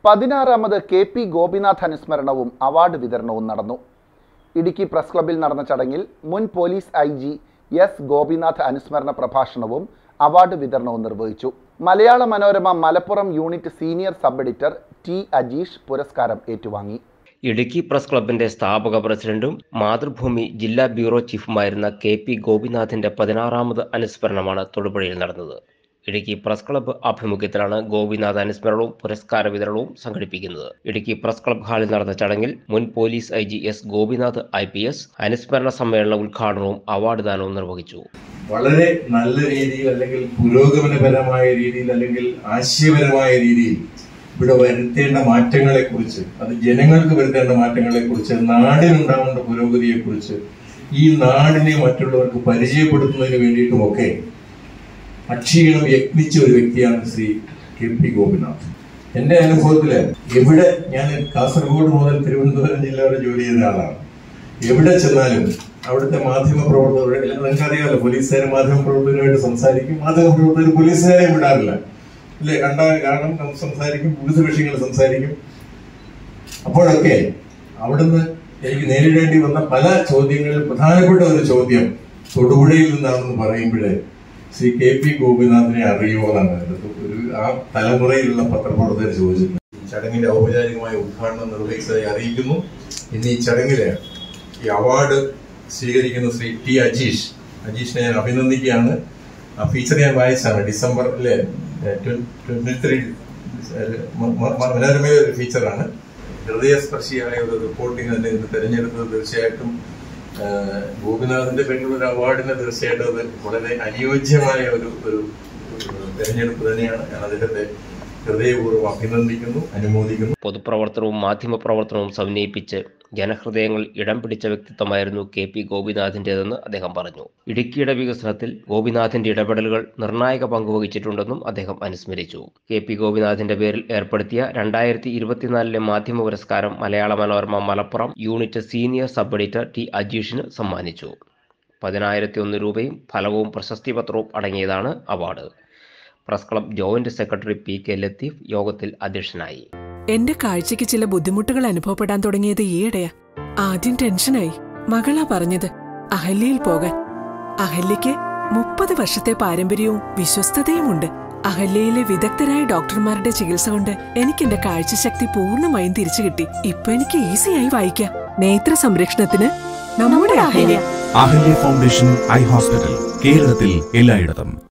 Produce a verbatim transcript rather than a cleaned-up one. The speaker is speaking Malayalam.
പതിനാറാമത് കെ പി ഗോപിനാഥ് അനുസ്മരണവും അവാർഡ് വിതരണവും നടന്നു. ഇടുക്കി പ്രസ് ക്ലബ്ബിൽ നടന്ന ചടങ്ങിൽ മുൻ police I G S Gopinath അനുസ്മരണ പ്രഭാഷണവും അവാർഡ് വിതരണവും നിർവഹിച്ചു. Malayala Manorama Malappuram unit senior sub editor T Ajeesh പുരസ്കാരം ഏറ്റുവാങ്ങി. ഇടുക്കി പ്രസ് ക്ലബിന്റെ സ്ഥാപക പ്രസിഡന്റും മാതൃഭൂമി ജില്ലാ ബ്യൂറോ ചീഫുമായിരുന്ന കെ പി ഗോപിനാഥിന്റെ പതിനാറാമത് അനുസ്മരണമാണ് തൊടുപുഴയിൽ നടന്നത്. ഇടുക്കി പ്രസ് ക്ലബ്ബ് ആഭിമുഖ്യത്തിലാണ് ഗോപിനാഥ് അനുസ്മരണവും പുരസ്കാര വിതരണവും സംഘടിപ്പിക്കുന്നത്. ഇടുക്കി പ്രസ് ക്ലബ്ബ് ഹാളിൽ നടന്ന ചടങ്ങിൽ മുൻ police I G S Gopinath I P S അനുസ്മരണ സമ്മേളന ഉദ്ഘാടനവും അവാർഡ് ദാനവും നിർവഹിച്ചു. വളരെ നല്ല രീതിയിൽ അല്ലെങ്കിൽ പുരോഗമനപരമായ രീതിയിൽ അല്ലെങ്കിൽ ആശയപരമായ രീതിയിൽ ഇവിടെ വരുത്തേണ്ട മാറ്റങ്ങളെ കുറിച്ച്, അത് ജനങ്ങൾക്ക് വരുത്തേണ്ട മാറ്റങ്ങളെ കുറിച്ച്, നാടിനുണ്ടാവേണ്ട പുരോഗതിയെ കുറിച്ച്, ഈ നാടിനെ മറ്റുള്ളവർക്ക് പരിചയപ്പെടുത്തുന്നതിന് വേണ്ടിയിട്ടുമൊക്കെ അക്ഷീണം യത്നിച്ച ഒരു വ്യക്തിയാണ് ശ്രീ കെ പി ഗോപിനാഥ്. എന്റെ അനുഭവത്തില് എവിടെ, ഞാൻ കാസർഗോഡ് മുതൽ തിരുവനന്തപുരം ജില്ല വരെ ജോലി ചെയ്ത ആളാണ്. എവിടെ ചെന്നാലും അവിടുത്തെ മാധ്യമ പ്രവർത്തകർ, നിങ്ങൾക്കറിയാമല്ലോ, പോലീസുകാർ മാധ്യമ പ്രവർത്തകരുമായിട്ട് സംസാരിക്കും, മാധ്യമ പ്രവർത്തകർ പോലീസുകാരെയും വിടാറില്ല അല്ലെ, കണ്ടാൽ കാണും, സംസാരിക്കും, വിവിധ വിഷയങ്ങൾ സംസാരിക്കും. അപ്പോഴൊക്കെ അവിടുന്ന് എനിക്ക് നേരിടേണ്ടി വന്ന പല ചോദ്യങ്ങളിൽ പ്രധാനപ്പെട്ട ഒരു ചോദ്യം തൊടുപുഴയിൽ നിന്നാണെന്ന് പറയുമ്പോഴേ ശ്രീ കെ പി ഗോപിനാഥിനെ അറിയുമോ എന്നാണ് ഒരു ആ തലമുറയിലുള്ള പത്രപ്രവർത്തകർ ചോദിച്ചിട്ടുണ്ട്. ഈ ചടങ്ങിന്റെ ഔപചാരികമായ ഉദ്ഘാടനം നിർവഹിച്ചതായി അറിയിക്കുന്നു. ഇന്ന് ഈ ചടങ്ങില് ഈ അവാർഡ് സ്വീകരിക്കുന്ന ശ്രീ ടി അജീഷ് അജീഷിനെ ഞാൻ അഭിനന്ദിക്കുകയാണ്. ആ ഫീച്ചർ ഞാൻ വായിച്ചാണ്, ഡിസംബറിലെ ട്വന്റി ത്രീ മനോരമയിലെ ഒരു ഫീച്ചറാണ്. ഹൃദയസ്പർശിയായ ഒരു റിപ്പോർട്ടിംഗ് തന്നെ ഇത് തെരഞ്ഞെടുത്തത് തീർച്ചയായിട്ടും ഗോപിനാഥിന്റെ പേരിലുള്ള ഒരു അവാർഡിന് തീർച്ചയായിട്ടും അത് വളരെ അനുയോജ്യമായ ഒരു ഒരു തെരഞ്ഞെടുപ്പ് തന്നെയാണ്. ഞാൻ അദ്ദേഹത്തെ ഹൃദയപൂർവ്വം അഭിനന്ദിക്കുന്നു, അനുമോദിക്കുന്നു. പൊതുപ്രവർത്തനവും മാധ്യമ പ്രവർത്തനവും സമന്വയിപ്പിച്ച് ജനഹൃദയങ്ങൾ ഇടം പിടിച്ച വ്യക്തിത്വമായിരുന്നു കെ പി ഗോപിനാഥിൻ്റെതെന്ന് അദ്ദേഹം പറഞ്ഞു. ഇടുക്കിയുടെ വികസനത്തിൽ ഗോപിനാഥിന്റെ ഇടപെടലുകൾ നിർണായക പങ്കുവഹിച്ചിട്ടുണ്ടെന്നും അദ്ദേഹം അനുസ്മരിച്ചു. കെ പി ഗോപിനാഥിന്റെ പേരിൽ ഏർപ്പെടുത്തിയ രണ്ടായിരത്തി ഇരുപത്തിനാലിലെ മാധ്യമ പുരസ്കാരം Malayala Manorama Malappuram unit senior sub editor T അജീഷിന് സമ്മാനിച്ചു. പതിനായിരത്തി ഒന്ന് രൂപയും ഫലവും പ്രശസ്തി പത്രവും അടങ്ങിയതാണ് award. Press club joint secretary P K Latheef യോഗത്തിൽ അധ്യക്ഷനായി. എന്റെ കാഴ്ചയ്ക്ക് ചില ബുദ്ധിമുട്ടുകൾ അനുഭവപ്പെടാൻ തുടങ്ങിയത് ഈയിടെയാ. ആദ്യം ടെൻഷനായി. മകളാ പറഞ്ഞത് അഹല്യയിൽ പോകാൻ. അഹല്യയ്ക്ക് മുപ്പത് വർഷത്തെ പാരമ്പര്യവും വിശ്വസ്തതയുമുണ്ട്. അഹല്യയിലെ വിദഗ്ധരായ ഡോക്ടർമാരുടെ ചികിത്സ കൊണ്ട് എനിക്ക് എന്റെ കാഴ്ചശക്തി പൂർണ്ണമായും തിരിച്ചു കിട്ടി. ഇപ്പൊ എനിക്ക് ഈസിയായി വായിക്കാം. നേത്ര സംരക്ഷണത്തിന് നമ്മുടെ Ahalya. Ahalya foundation eye hospital, കേരളത്തിൽ എല്ലായിടത്തും.